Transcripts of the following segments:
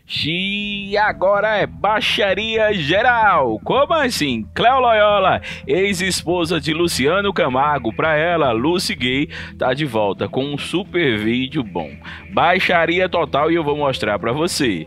E agora é baixaria geral. Como assim? Cléo Loyola, ex-esposa de Luciano Camargo, pra ela, Lucy Gay, tá de volta com um super vídeo bom. Baixaria total e eu vou mostrar pra você.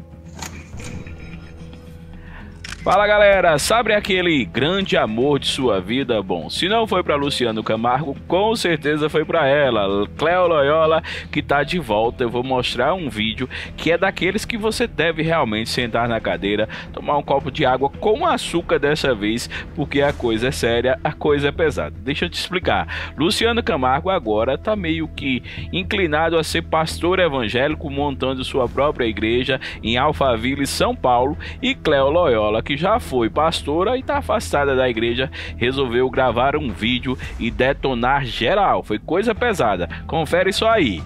Fala galera, sabe aquele grande amor de sua vida? Bom, se não foi para Luciano Camargo, com certeza foi para ela, Cléo Loyola, que tá de volta. Eu vou mostrar um vídeo que é daqueles que você deve realmente sentar na cadeira, tomar um copo de água com açúcar dessa vez, porque a coisa é séria, a coisa é pesada. Deixa eu te explicar. Luciano Camargo agora tá meio que inclinado a ser pastor evangélico, montando sua própria igreja em Alphaville, São Paulo, e Cléo Loyola, que já foi pastora e está afastada da igreja, resolveu gravar um vídeo e detonar geral. Foi coisa pesada. Confere isso aí.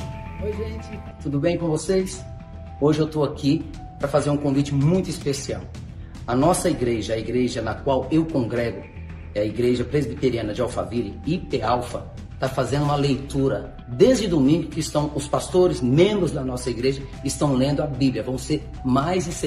Oi gente, tudo bem com vocês? Hoje eu estou aqui para fazer um convite muito especial. A nossa igreja, a igreja na qual eu congrego, é a Igreja Presbiteriana de Alphaville, IP Alpha, está fazendo uma leitura desde domingo, que estão os pastores, membros da nossa igreja, estão lendo a Bíblia. Vão ser mais de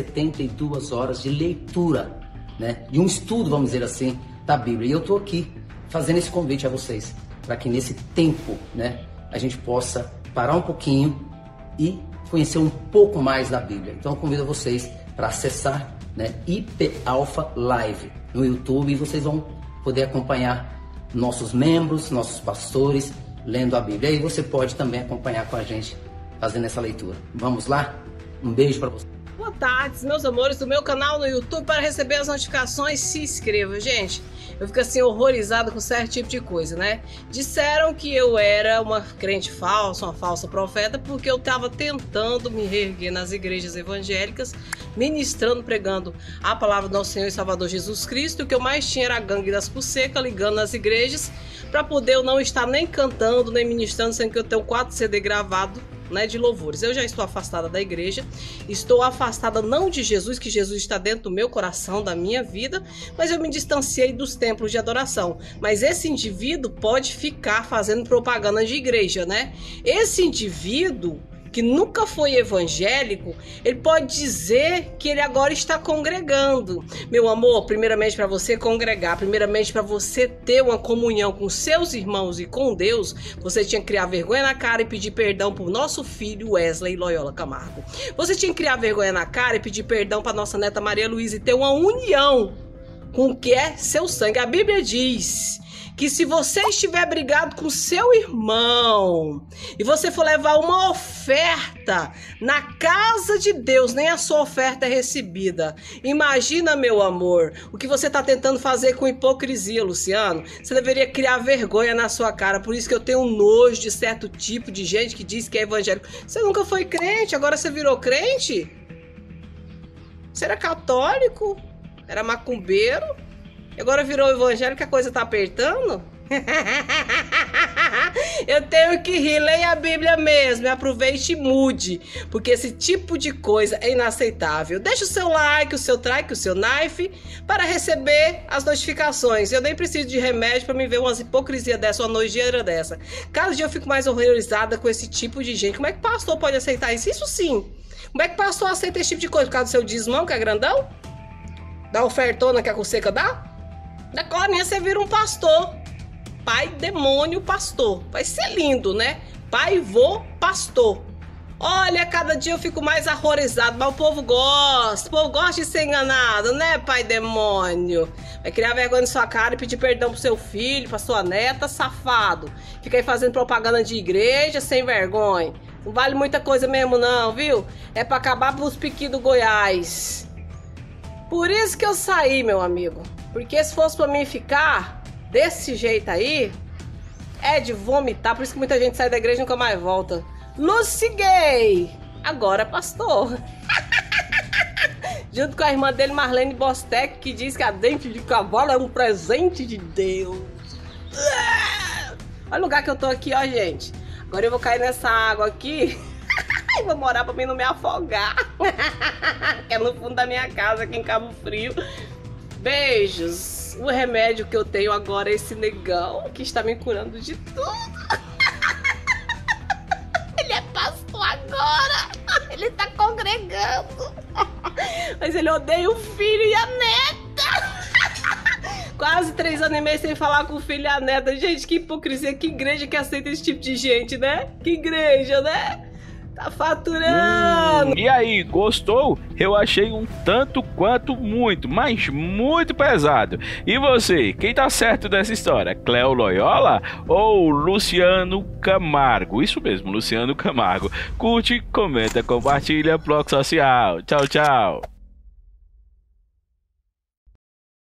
72 horas de leitura, né? De um estudo, vamos dizer assim, da Bíblia. E eu estou aqui fazendo esse convite a vocês, para que nesse tempo, né, a gente possa parar um pouquinho e conhecer um pouco mais da Bíblia. Então eu convido vocês para acessar, né, IP Alpha Live no YouTube, e vocês vão poder acompanhar nossos membros, nossos pastores lendo a Bíblia. E aí você pode também acompanhar com a gente fazendo essa leitura. Vamos lá? Um beijo para você. Boa tarde, meus amores do meu canal no YouTube. Para receber as notificações, se inscreva. Gente, eu fico assim horrorizada com certo tipo de coisa, né? Disseram que eu era uma crente falsa, uma falsa profeta, porque eu estava tentando me reerguer nas igrejas evangélicas, ministrando, pregando a palavra do nosso Senhor e Salvador Jesus Cristo. O que eu mais tinha era a gangue das pucecas ligando nas igrejas, para poder eu não estar nem cantando, nem ministrando, sendo que eu tenho 4 CD gravados, né, de louvores. Eu já estou afastada da igreja, estou afastada não de Jesus, que Jesus está dentro do meu coração, da minha vida, mas eu me distanciei dos templos de adoração. Mas esse indivíduo pode ficar fazendo propaganda de igreja, né? Esse indivíduo que nunca foi evangélico, ele pode dizer que ele agora está congregando. Meu amor, primeiramente para você congregar, primeiramente para você ter uma comunhão com seus irmãos e com Deus, você tinha que criar vergonha na cara e pedir perdão para o nosso filho Wesley Loyola Camargo. Você tinha que criar vergonha na cara e pedir perdão para nossa neta Maria Luísa e ter uma união com o que é seu sangue. A Bíblia diz que se você estiver brigado com seu irmão e você for levar uma oferta na casa de Deus, nem a sua oferta é recebida. Imagina, meu amor, o que você está tentando fazer com hipocrisia, Luciano. Você deveria criar vergonha na sua cara. Por isso que eu tenho nojo de certo tipo de gente que diz que é evangélico. Você nunca foi crente, agora você virou crente? Você era católico? Era macumbeiro? Agora virou evangélico, que a coisa tá apertando? Eu tenho que rir, leia a Bíblia mesmo, aproveite e mude, porque esse tipo de coisa é inaceitável. Deixa o seu like, o seu trike, o seu knife, para receber as notificações. Eu nem preciso de remédio para me ver umas hipocrisias dessa, uma nojeira dessa. Cada dia eu fico mais horrorizada com esse tipo de gente. Como é que pastor pode aceitar isso? Isso sim. Como é que pastor aceita esse tipo de coisa? Por causa do seu dízimo, que é grandão? Da ofertona que a Cuseca dá? Da colinha você vira um pastor. Pai, demônio, pastor. Vai ser lindo, né? Pai, vô, pastor. Olha, cada dia eu fico mais horrorizado, mas o povo gosta de ser enganado, né, pai demônio? Vai criar vergonha na sua cara e pedir perdão pro seu filho, pra sua neta, safado. Fica aí fazendo propaganda de igreja, sem vergonha. Não vale muita coisa mesmo não, viu? É pra acabar pros piqui do Goiás. Por isso que eu saí, meu amigo. Porque se fosse pra mim ficar desse jeito aí, é de vomitar. Por isso que muita gente sai da igreja e nunca mais volta. Lucy Gay, agora pastor. Junto com a irmã dele, Marlene Bostec, que diz que a dente de cavalo é um presente de Deus. Olha o lugar que eu tô aqui, ó, gente. Agora eu vou cair nessa água aqui e vou morar pra mim não me afogar. Que é no fundo da minha casa, aqui em Cabo Frio. Beijos. O remédio que eu tenho agora é esse negão que está me curando de tudo. Ele é pastor agora. Ele ele tá congregando. Mas ele odeia o filho e a neta. Quase 3 anos e meio sem falar com o filho e a neta. Gente, que hipocrisia, que igreja que aceita esse tipo de gente, né? Que igreja, né? Tá faturando. E aí, gostou? Eu achei um tanto quanto muito, mas muito pesado. E você, quem tá certo dessa história? Cleo Loyola ou Luciano Camargo? Isso mesmo, Luciano Camargo. Curte, comenta, compartilha, bloco social. Tchau, tchau.